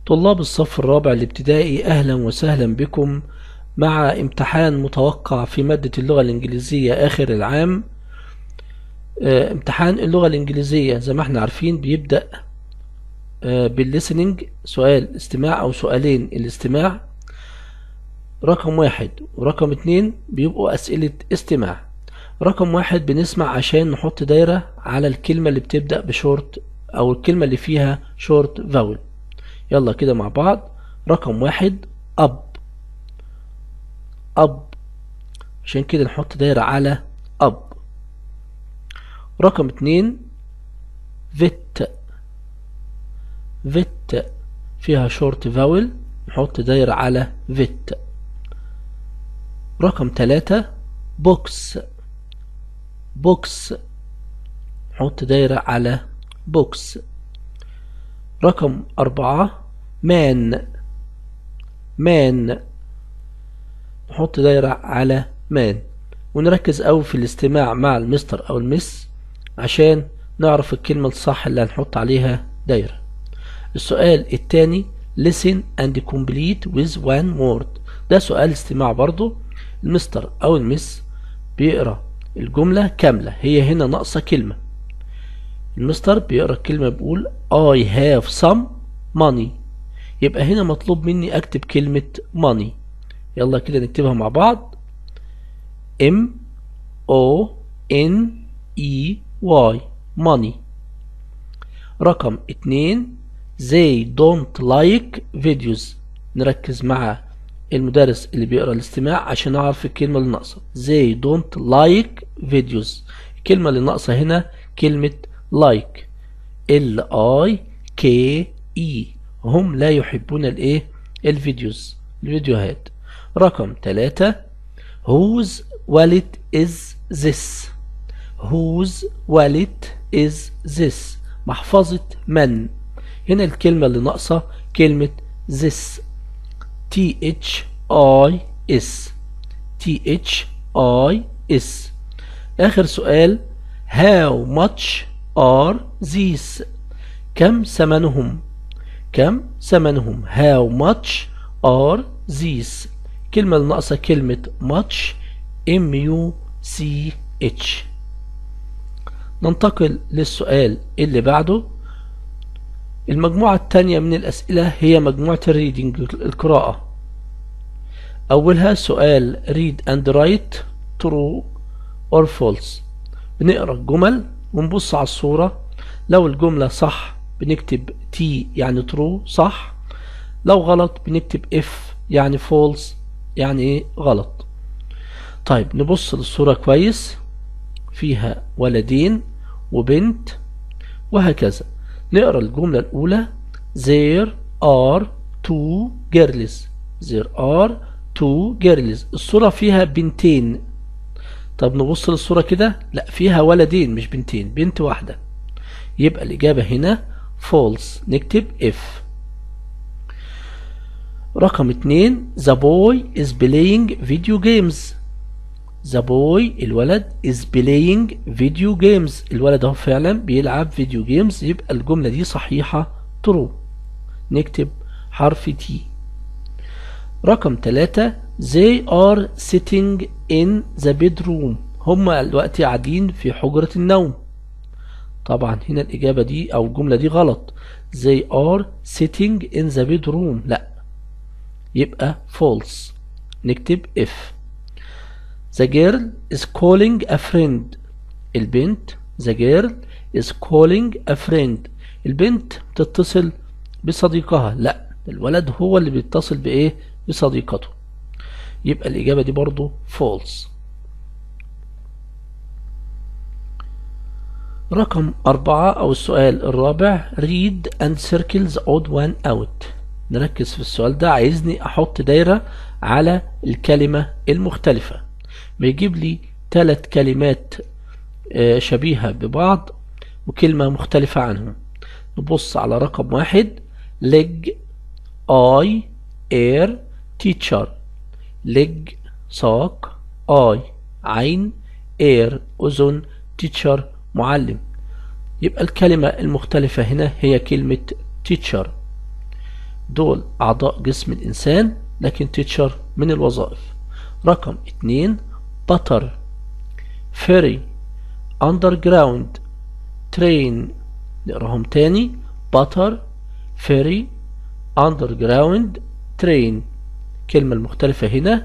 طلاب الصف الرابع الابتدائي، أهلا وسهلا بكم مع امتحان متوقع في مادة اللغة الإنجليزية آخر العام. امتحان اللغة الإنجليزية زي ما احنا عارفين بيبدأ بالليسننج، سؤال استماع أو سؤالين الاستماع رقم 1 ورقم 2 بيبقوا أسئلة استماع. رقم 1 بنسمع عشان نحط دايرة على الكلمة اللي بتبدأ بشورت أو الكلمة اللي فيها شورت فاول. يلا كده مع بعض. رقم 1 أب، أب، عشان كده نحط دايرة على أب. رقم 2 فيت، فيت فيها شورت فاول، نحط دايرة على فيت. رقم 3 بوكس، بوكس، نحط دايرة على بوكس. رقم 4 مان، مان، نحط دايرة على مان. ونركز أوي في الاستماع مع المستر أو المس عشان نعرف الكلمة الصح اللي هنحط عليها دايرة. السؤال التاني listen and complete with one word، ده سؤال استماع برضو. المستر أو المس بيقرأ الجملة كاملة، هي هنا ناقصة كلمة. المستر بيقرأ الكلمة بيقول I have some money، يبقى هنا مطلوب مني أكتب كلمة money. يلا كده نكتبها مع بعض. M-O-N-E-Y money. رقم 2 they don't like videos، نركز مع المدرس اللي بيقرأ الاستماع عشان نعرف الكلمة اللي ناقصة. they don't like videos، الكلمة اللي ناقصة هنا كلمة like، L-I-K-E، هم لا يحبون الايه؟ الفيديوز، الفيديوهات. رقم 3 whose wallet is this، whose wallet is this، محفظة من. هنا الكلمة اللي ناقصة كلمة this، T-H-I-S، T-H-I-S. آخر سؤال how much are these، كم ثمنهم، كم ثمنهم، how much are these. الكلمة اللي ناقصة كلمة much، M-U-C-H. ننتقل للسؤال اللي بعده. المجموعة الثانية من الأسئلة هي مجموعة الريدنج، القراءة. أولها سؤال read and write true or false، بنقرأ الجمل ونبص على الصورة، لو الجملة صح بنكتب T يعني true صح، لو غلط بنكتب F يعني false يعني ايه غلط. طيب نبص للصورة كويس، فيها ولدين وبنت وهكذا. نقرأ الجملة الأولى there are two girls، there are two girls، الصورة فيها بنتين. طب نبص للصورة كده، لا فيها ولدين مش بنتين، بنت واحدة، يبقى الإجابة هنا false، نكتب F. رقم 2 the boy is playing video games، the boy الولد is playing video games، الولد هو فعلا بيلعب فيديو جيمز، يبقى الجملة دي صحيحة true، نكتب حرف T. رقم 3 they are sitting in the bedroom، هم الوقت قاعدين في حجرة النوم. طبعا هنا الإجابة دي أو الجملة دي غلط، they are sitting in the bedroom، لا يبقى false، نكتب F. the girl is calling a friend، البنت the girl is calling a friend، البنت بتتصل بصديقها، لا الولد هو اللي بيتصل بإيه؟ بصديقته، يبقى الإجابة دي برضو false. رقم 4 أو السؤال الرابع read and circle the odd one out، نركز في السؤال ده، عايزني أحط دايرة على الكلمة المختلفة. بيجيب لي 3 كلمات شبيهة ببعض وكلمة مختلفة عنهم. نبص على رقم 1 leg eye ear teacher، leg ساق، eye عين، ear أذن، teacher معلم، يبقى الكلمة المختلفة هنا هي كلمة teacher. دول أعضاء جسم الإنسان، لكن teacher من الوظائف. رقم 2 butter ferry underground train. نقراهم تاني butter ferry underground train. الكلمة المختلفة هنا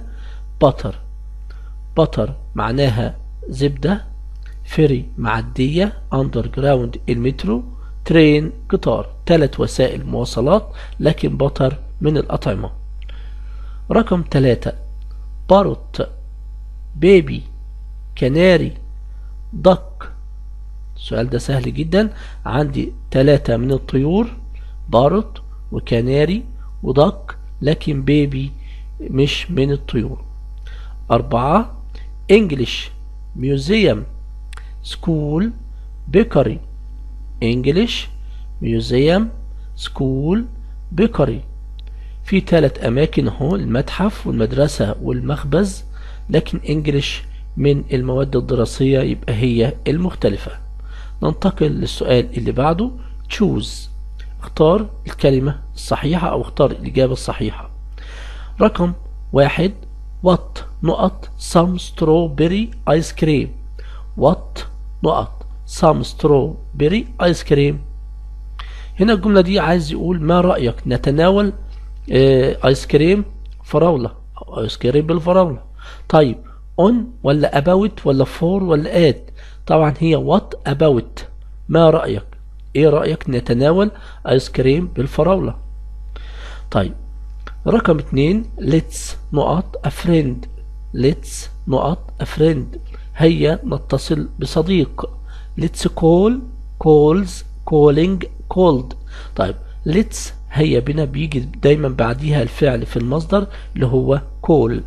butter معناها زبدة، ferry معدية، underground المترو، ترين قطار. 3 وسائل مواصلات، لكن butter من الأطعمة. رقم 3 باروت بيبي كناري دك. السؤال ده سهل جدا، عندي 3 من الطيور، باروت وكناري ودك، لكن بيبي مش من الطيور. 4 انجليش ميوزيوم سكول بيكري. انجليش ميوزيوم سكول بيكري. في 3 اماكن اهو، المتحف والمدرسة والمخبز، لكن انجليش من المواد الدراسية يبقى هي المختلفة. ننتقل للسؤال اللي بعده. choose اختار الكلمة الصحيحة او اختار الإجابة الصحيحة. رقم 1 what نقط some strawberry ice cream. what نقط some strawberry ice cream. هنا الجملة دي عايز يقول ما رأيك نتناول ايس كريم فراولة او ايس كريم بالفراولة. طيب on ولا about ولا for ولا add؟ طبعا هي what about، ما رأيك، ايه رأيك نتناول ايس كريم بالفراولة. طيب رقم 2 let's نقط a friend. let's نقط a friend هيا نتصل بصديق. let's call calls calling called. طيب let's هيا بنا بيجي دايما بعديها الفعل في المصدر اللي هو call.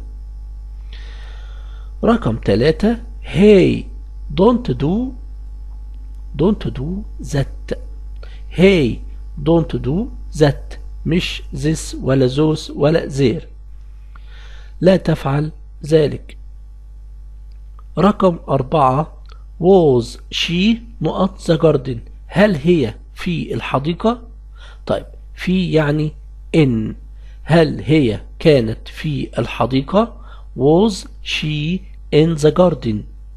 رقم 3 hey don't do that. hey don't do that مش this ولا those ولا their، لا تفعل ذلك. رقم 4 was she نقط the garden. هل هي في الحديقة؟ طيب في يعني in، هل هي كانت في الحديقة؟ was she in the garden.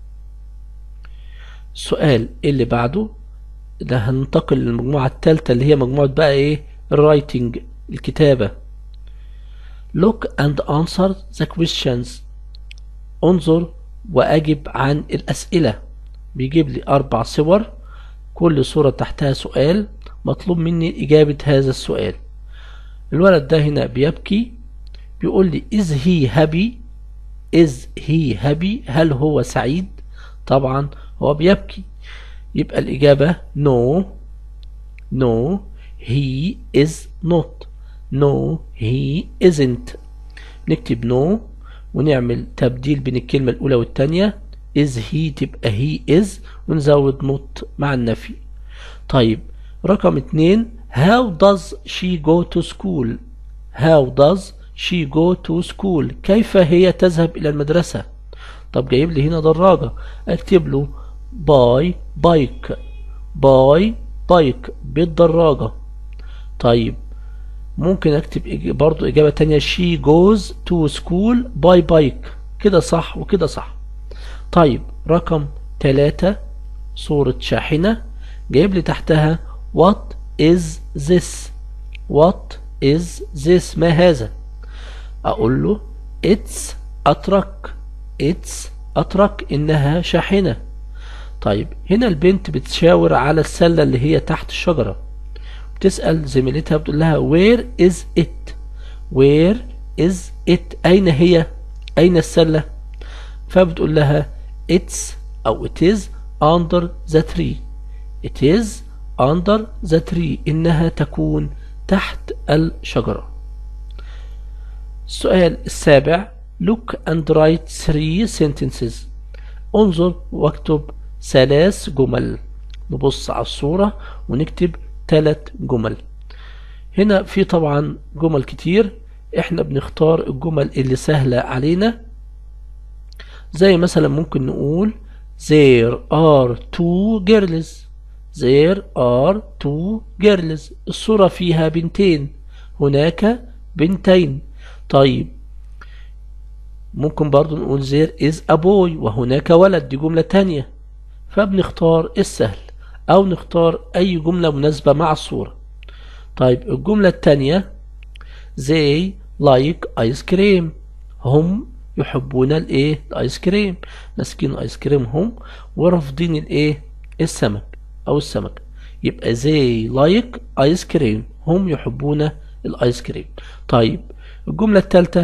السؤال اللي بعده ده هننتقل للمجموعة الثالثة اللي هي مجموعة بقى ايه writing الكتابة. look and answer the questions. انظر واجب عن الأسئلة. بيجيب لي 4 صور، كل صورة تحتها سؤال، مطلوب مني إجابة هذا السؤال. الولد ده هنا بيبكي، بيقول لي is he happy. is he happy هل هو سعيد؟ طبعا هو بيبكي، يبقى الإجابة no he is not. no he isn't. نكتب no ونعمل تبديل بين الكلمة الأولى والتانية، is he تبقى he is ونزود not مع النفي. طيب رقم 2 how does she go to school. how does she go to school كيف هي تذهب إلى المدرسة. طب جايب لي هنا دراجة، اكتب له by bike بالدراجة. طيب ممكن اكتب برضو إجابة تانية she goes to school by bike، كده صح وكده صح. طيب رقم 3 صورة شاحنة، جايب لي تحتها what is this. what is this ما هذا؟ اقول له it's a truck انها شاحنة. طيب هنا البنت بتشاور على السلة اللي هي تحت الشجرة، بتسأل زميلتها بتقول لها where is it اين هي، اين السلة؟ فبتقول لها it's او it is under the tree. it is under the tree انها تكون تحت الشجرة. السؤال السابع look and write 3 sentences. انظر واكتب 3 جمل. نبص على الصورة ونكتب 3 جمل. هنا في طبعا جمل كتير، احنا بنختار الجمل اللي سهلة علينا، زي مثلا ممكن نقول there are 2 girls. الصورة فيها بنتين، هناك بنتين. طيب ممكن برضو نقول there is a boy وهناك ولد، دي جملة تانية. فبنختار السهل أو نختار أي جملة مناسبة مع الصورة. طيب الجملة التانية they like ice cream، هم يحبون الايه الايس كريم، ماسكين الايس كريم هم ورافضين الايه السمك او السمك. يبقى they like ice cream، هم يحبون الايس كريم. طيب الجملة الثالثة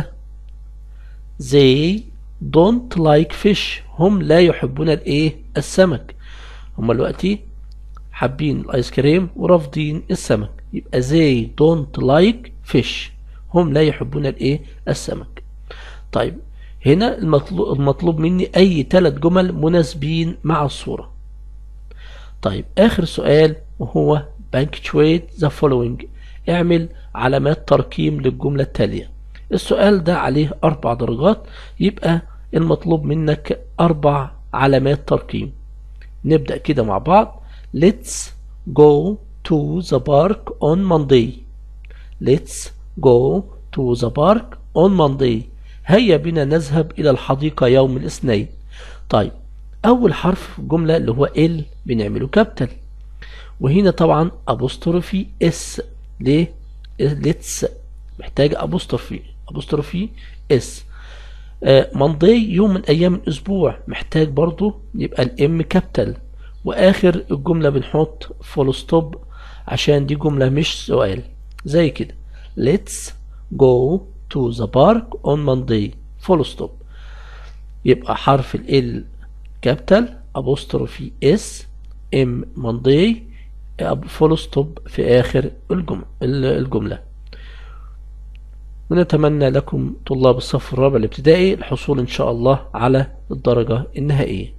they don't like fish، هم لا يحبون الايه السمك. هم دلوقتي حابين الايس كريم ورافضين السمك، يبقى they don't like fish، هم لا يحبون الايه السمك. طيب هنا المطلوب مني اي 3 جمل مناسبين مع الصورة. طيب اخر سؤال وهو punctuate the following، اعمل علامات ترقيم للجملة التالية. السؤال ده عليه 4 درجات، يبقى المطلوب منك 4 علامات ترقيم. نبدأ كده مع بعض. Let's go to the park on Monday. Let's go to the park on Monday. هيا بنا نذهب إلى الحديقة يوم الاثنين. طيب أول حرف في الجملة اللي هو ال بنعمله كابيتال، وهنا طبعا أبوستروفي اس. ليه؟ let's محتاج أبوستروفي اس. مانداي يوم من أيام الأسبوع، محتاج برضو يبقى الام كابيتال. وآخر الجملة بنحط فول ستوب عشان دي جملة مش سؤال. زي كده let's go to the park on Monday full stop. يبقى حرف ال كابيتال أبوستروفي اس ام Monday فول ستوب في آخر الجملة. ونتمنى لكم طلاب الصف الرابع الابتدائي الحصول إن شاء الله على الدرجة النهائية.